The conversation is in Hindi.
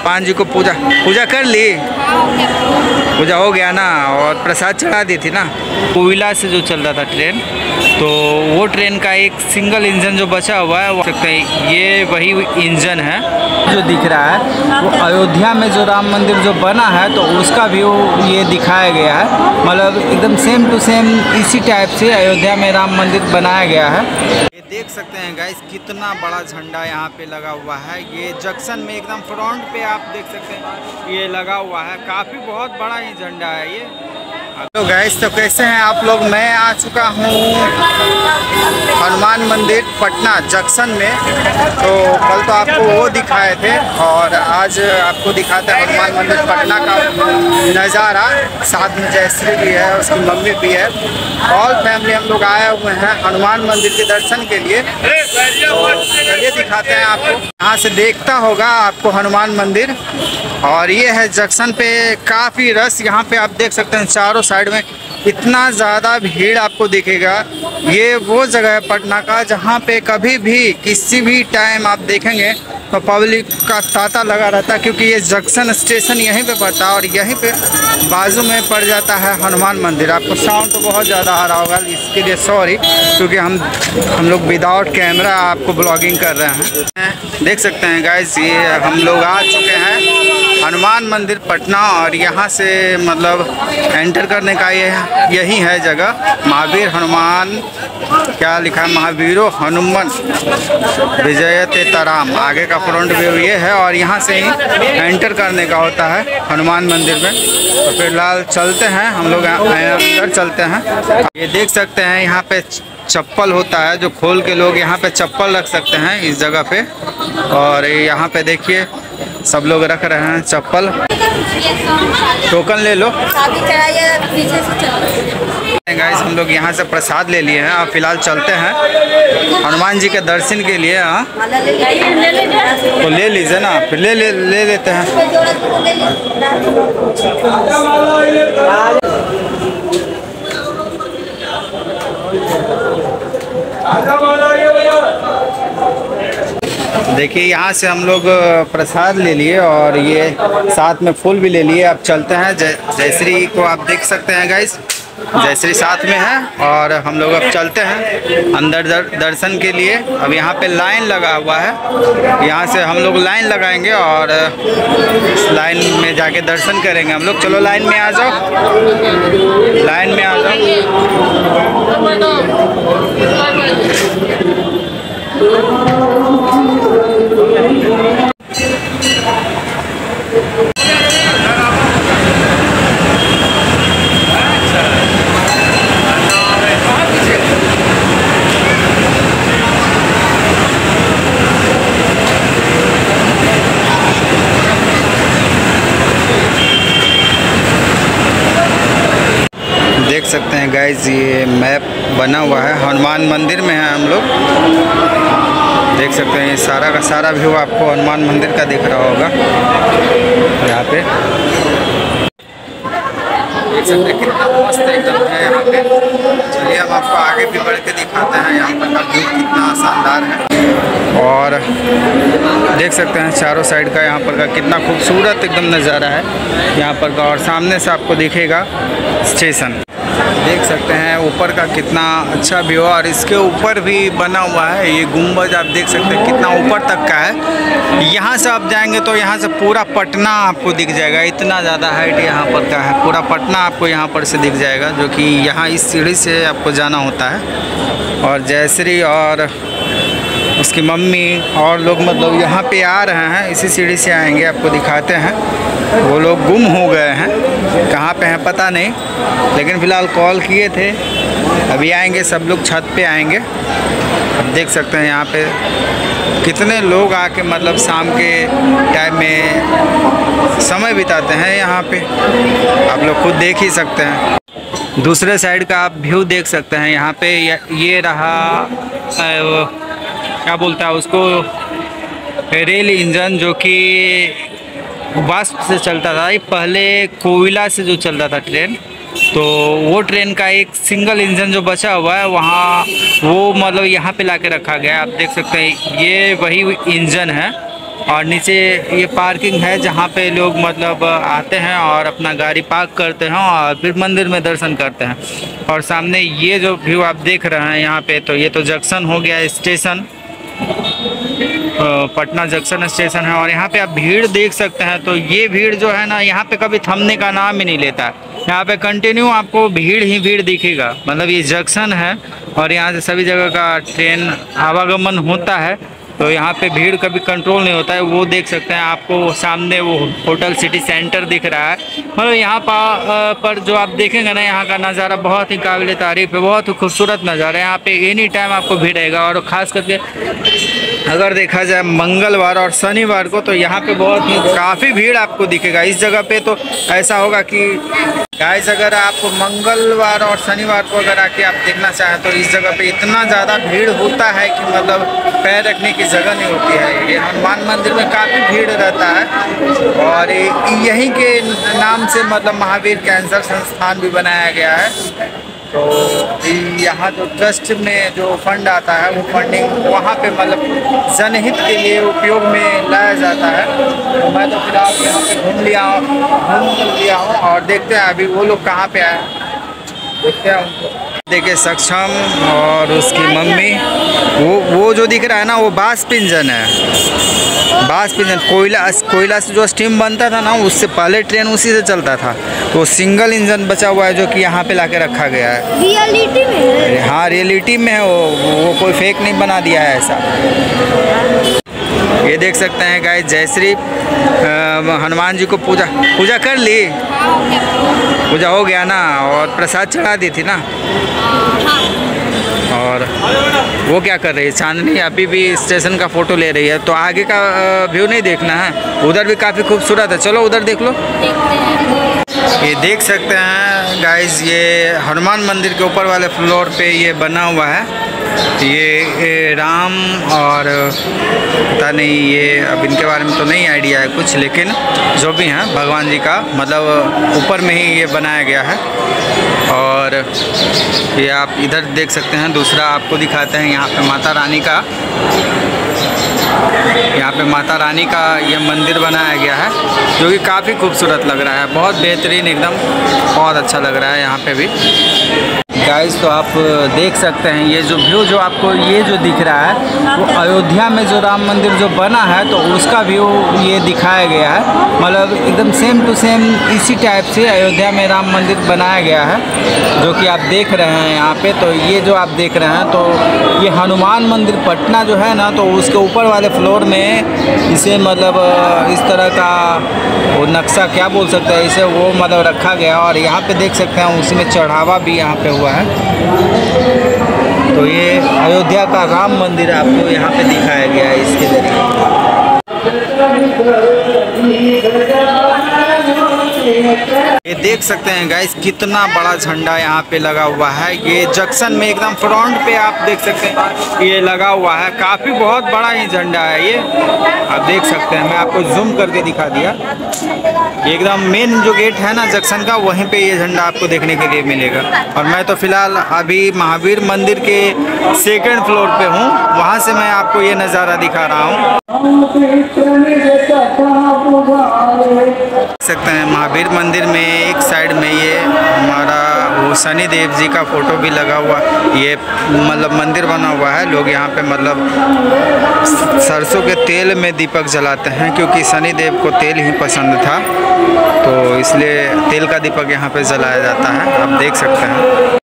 पान जी को पूजा कर ली, पूजा हो गया ना, और प्रसाद चढ़ा दी थी ना। कोयला से जो चल रहा था ट्रेन, तो वो ट्रेन का एक सिंगल इंजन जो बचा हुआ है, वो सकते हैं ये वही इंजन है जो दिख रहा है। वो अयोध्या में जो राम मंदिर जो बना है, तो उसका व्यू ये दिखाया गया है। मतलब एकदम सेम टू सेम इसी टाइप से अयोध्या में राम मंदिर बनाया गया है। ये देख सकते हैं गाइस, कितना बड़ा झंडा यहाँ पे लगा हुआ है। ये जंक्शन में एकदम फ्रंट पे आप देख सकते हैं ये लगा हुआ है। काफ़ी बहुत बड़ा ही झंडा है ये। तो गाइस, तो कैसे हैं आप लोग? मैं आ चुका हूँ हनुमान मंदिर पटना जंक्शन में। तो कल तो आपको वो दिखाए थे, और आज आपको दिखाते हैं हनुमान मंदिर पटना का नज़ारा। साथ में जयश्री भी है, उसकी मम्मी भी है, ऑल फैमिली हम लोग आए हुए हैं हनुमान मंदिर के दर्शन के लिए। तो चलिए दिखाते हैं आपको। यहाँ से देखता होगा आपको हनुमान मंदिर, और ये है जंक्शन पे। काफ़ी रश यहाँ पे आप देख सकते हैं, चारों साइड में इतना ज़्यादा भीड़ आपको दिखेगा। ये वो जगह है पटना का जहाँ पे कभी भी किसी भी टाइम आप देखेंगे तो पब्लिक का तांता लगा रहता है, क्योंकि ये जंक्शन स्टेशन यहीं पे पड़ता है, और यहीं पे बाजू में पड़ जाता है हनुमान मंदिर। आपको साउंड तो बहुत ज़्यादा आ रहा होगा, इसके लिए सॉरी, क्योंकि हम लोग विदाउट कैमरा आपको ब्लॉगिंग कर रहे हैं। देख सकते हैं गाइस, ये हम लोग आ चुके हैं हनुमान मंदिर पटना, और यहाँ से मतलब एंटर करने का यही है जगह। महावीर हनुमान क्या लिखा है, महावीरो हनुमान विजयते तराम, आगे का फ्रंट व्यू ये है, और यहाँ से ही एंटर करने का होता है हनुमान मंदिर में। तो फिलहाल चलते हैं हम लोग, अंदर चलते हैं। ये देख सकते हैं यहाँ पे चप्पल होता है, जो खोल के लोग यहाँ पे चप्पल रख सकते हैं इस जगह पे। और यहाँ पे देखिए सब लोग रख रहे हैं चप्पल। टोकन ले लो गाइस। हम लोग यहाँ से प्रसाद ले लिए हैं, और फिलहाल चलते हैं हनुमान जी के दर्शन के लिए। हाँ, तो ले लीजिए ना, फिर ले लेते हैं। देखिए यहाँ से हम लोग प्रसाद ले लिए, और ये साथ में फूल भी ले लिए। अब चलते हैं जयश्री को आप देख सकते हैं गाइस, जयश्री साथ में है, और हम लोग अब चलते हैं अंदर दर्शन के लिए। अब यहाँ पे लाइन लगा हुआ है, यहाँ से हम लोग लाइन लगाएंगे, और इस लाइन में जाके दर्शन करेंगे हम लोग। चलो लाइन में आ जाओ, लाइन में आ जाओ। देख सकते हैं गाइज, ये मैप बना हुआ है, हनुमान मंदिर में है हम लोग। देख सकते हैं ये सारा का सारा व्यू आपको हनुमान मंदिर का दिख रहा होगा यहाँ पे। देख सकते हैं कितना मस्त एकदम है यहाँ पे। चलिए हम आपको आगे भी बढ़ के दिखाते हैं यहाँ पर का व्यू कितना शानदार है। और देख सकते हैं चारों साइड का यहाँ पर का कितना खूबसूरत एकदम नज़ारा है यहाँ पर का। और सामने से आपको दिखेगा स्टेशन, देख सकते हैं ऊपर का कितना अच्छा व्यू। और इसके ऊपर भी बना हुआ है ये गुंबज, आप देख सकते हैं कितना ऊपर तक का है। यहाँ से आप जाएंगे तो यहाँ से पूरा पटना आपको दिख जाएगा, इतना ज़्यादा हाइट यहाँ पर का है। पूरा पटना आपको यहाँ पर से दिख जाएगा, जो कि यहाँ इस सीढ़ी से आपको जाना होता है। और जयश्री और उसकी मम्मी और लोग मतलब यहाँ पे आ रहे हैं, इसी सीढ़ी से आएंगे, आपको दिखाते हैं। वो लोग गुम हो गए हैं, कहाँ पे हैं पता नहीं, लेकिन फ़िलहाल कॉल किए थे, अभी आएंगे, सब लोग छत पे आएंगे। अब देख सकते हैं यहाँ पे कितने लोग आके मतलब शाम के टाइम में समय बिताते हैं यहाँ पे, आप लोग खुद देख ही सकते हैं। दूसरे साइड का आप व्यू देख सकते हैं यहाँ पे। ये रहा क्या बोलता है उसको, रेल इंजन, जो कि वाष्प से चलता था। ये पहले कोयला से जो चलता था ट्रेन, तो वो ट्रेन का एक सिंगल इंजन जो बचा हुआ है वहाँ, वो मतलब यहाँ पे लाके रखा गया है। आप देख सकते हैं ये वही इंजन है और नीचे ये पार्किंग है जहाँ पे लोग मतलब आते हैं और अपना गाड़ी पार्क करते हैं और फिर मंदिर में दर्शन करते हैं। और सामने ये जो व्यू आप देख रहे हैं यहाँ पे, तो ये तो जंक्शन हो गया, स्टेशन पटना जंक्शन स्टेशन है। और यहाँ पे आप भीड़ देख सकते हैं, तो ये भीड़ जो है ना यहाँ पे कभी थमने का नाम ही नहीं लेता। यहाँ पे कंटिन्यू आपको भीड़ ही भीड़ दिखेगा। मतलब ये जंक्शन है और यहाँ से सभी जगह का ट्रेन आवागमन होता है, तो यहाँ पे भीड़ कभी कंट्रोल नहीं होता है। वो देख सकते हैं, आपको सामने वो होटल सिटी सेंटर दिख रहा है। मतलब यहाँ पर जो आप देखेंगे ना, यहाँ का नज़ारा बहुत ही काबिल तारीफ़ है, बहुत ही खूबसूरत नज़ारा है। यहाँ पे एनी टाइम आपको भीड़ रहेगा। और ख़ास करके अगर देखा जाए मंगलवार और शनिवार को, तो यहाँ पे बहुत ही काफ़ी भीड़ आपको दिखेगा। इस जगह पे तो ऐसा होगा कि गाइस, अगर आप मंगलवार और शनिवार को अगर आके आप देखना चाहें तो इस जगह पे इतना ज़्यादा भीड़ होता है कि मतलब पैर रखने की जगह नहीं होती है। ये हनुमान मंदिर में काफ़ी भीड़ रहता है और यहीं के नाम से मतलब महावीर कैंसर संस्थान भी बनाया गया है। तो यहाँ जो ट्रस्ट में जो फंड आता है, वो फंडिंग वहाँ पे मतलब जनहित के लिए उपयोग में लाया जाता है। तो मैं तो फिलहाल यहाँ पे घूम लिया हूँ और देखते हैं अभी वो लोग कहाँ पे आए, देखते हैं उनको। देखिए सक्षम और उसकी मम्मी, वो जो दिख रहा है ना, वो बास पिंजन है। बास पिंजन कोयला से जो स्टीम बनता था ना, उससे पहले ट्रेन उसी से चलता था। तो सिंगल इंजन बचा हुआ है जो कि यहाँ पे लाके रखा गया है। रियलिटी में है? हाँ, रियलिटी में है वो कोई फेक नहीं बना दिया है ऐसा। ये देख सकते हैं गाइस, जयश्री हनुमान जी को पूजा कर ली। पूजा हो गया ना, और प्रसाद चढ़ा दी थी ना। और वो क्या कर रही है, चांदनी अभी भी स्टेशन का फ़ोटो ले रही है। तो आगे का व्यू नहीं देखना है, उधर भी काफ़ी खूबसूरत है। चलो उधर देख लो। ये देख सकते हैं गाइस, ये हनुमान मंदिर के ऊपर वाले फ्लोर पे ये बना हुआ है। ये राम और पता नहीं, ये अब इनके बारे में तो नहीं आइडिया है कुछ, लेकिन जो भी हैं भगवान जी का मतलब ऊपर में ही ये बनाया गया है। और ये आप इधर देख सकते हैं। दूसरा आपको दिखाते हैं, यहाँ पे माता रानी का ये मंदिर बनाया गया है, जो कि काफ़ी खूबसूरत लग रहा है। बहुत बेहतरीन, एकदम बहुत अच्छा लग रहा है यहाँ पे भी। गाइस, तो आप देख सकते हैं ये जो व्यू जो आपको ये जो दिख रहा है, वो अयोध्या में जो राम मंदिर जो बना है, तो उसका व्यू ये दिखाया गया है। मतलब एकदम सेम टू सेम इसी टाइप से अयोध्या में राम मंदिर बनाया गया है, जो कि आप देख रहे हैं यहाँ पे। तो ये जो आप देख रहे हैं, तो ये हनुमान मंदिर पटना जो है ना, तो उसके ऊपर वाले फ्लोर में इसे मतलब इस तरह का वो नक्शा क्या बोल सकते हैं इसे, वो मतलब रखा गया। और यहाँ पे देख सकते हैं उसी में चढ़ावा भी यहाँ पे हुआ है। तो ये अयोध्या का राम मंदिर आपको यहाँ पे दिखाया गया है इसके जरिए। ये देख सकते हैं गाइस, कितना बड़ा झंडा यहाँ पे लगा हुआ है। ये जंक्शन में एकदम फ्रंट पे आप देख सकते हैं ये लगा हुआ है। काफ़ी बहुत बड़ा ही झंडा है ये, आप देख सकते हैं। मैं आपको जूम करके दिखा दिया। एकदम मेन जो गेट है ना जंक्शन का, वहीं पे ये झंडा आपको देखने के लिए मिलेगा। और मैं तो फिलहाल अभी महावीर मंदिर के सेकंड फ्लोर पे हूँ, वहाँ से मैं आपको ये नज़ारा दिखा रहा हूँ। देख सकते हैं महावीर मंदिर में एक साइड में ये हमारा वो शनि देव जी का फोटो भी लगा हुआ। ये मतलब मंदिर बना हुआ है। लोग यहाँ पे मतलब सरसों के तेल में दीपक जलाते हैं, क्योंकि शनि देव को तेल ही पसंद था, तो इसलिए तेल का दीपक यहाँ पे जलाया जाता है। आप देख सकते हैं।